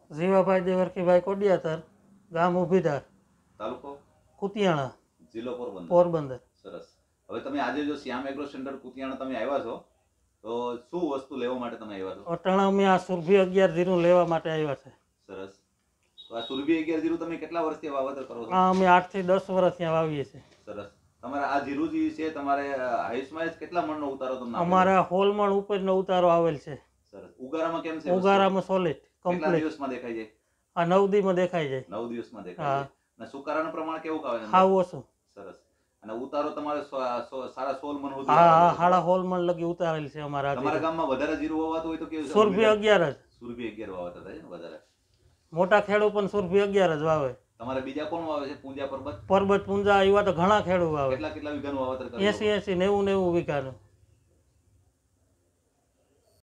જીવાભાઈ દેવરખીભાઈ કોડિયાતર, ગામ ઉભીધાર, તાલુકો કુતિયાણા, જિલ્લો પોરબંદર. પોરબંદર. સરસ. હવે તમે આજે જો શ્યામ એગ્રો સેન્ટર કુતિયાણા તમે આવ્યા છો તો શું વસ્તુ લેવા માટે તમે આવ્યા છો? અટાણા અમે આ સુરભી 11 જીરું લેવા માટે આવ્યા છે. સરસ. તો આ સુરભી 11 જીરું તમે કેટલા વર્ષથી વાવેતર કરો છો? આ અમે 8 થી 10 વર્ષ ત્યાં વાવીએ છીએ. સરસ. તમારે આ જીરું જે છે તમારે હાઈસમાં કેટલા મણનો ઉતારો તમને અમારા હોલમણ ઉપરનો ઉતારો આવેલ છે. સરસ. ઉગારામાં કેમ છે? ઉગારામાં સોલિડ કેટલા કમ્પ્લીટ. દિવસમાં દેખાય જાય? આ 9 દીમાં દેખાઈ જાય. 9 દિવસમાં દેખાય જાય. અને સુકારાનું પ્રમાણ કેવું આવે છે? હાવ ઓછું. સરસ. અને ઉતારો તમારે સારા 16 મણ સુધી હા, હાડા હોલમણ લગી ઉતારેલ છે અમારા. તમારા ગામમાં વધારે જીરું વાવાતું હોય તો કેવું? સુરભી 11 જ. સુરભી 11 વાવતા થાય ને વધારે. મોટા ખેડૂ પણ સુરભી 11 જ વાવે. તમારે બીજા કોણ વાવે છે? પૂંજા, પર્બત? પર્બત, પૂંજા એવા તો ઘણા ખેડૂ વાવે. કેટલા વીઘાનું વાવેતર કરો? 80 90 વીઘાનું.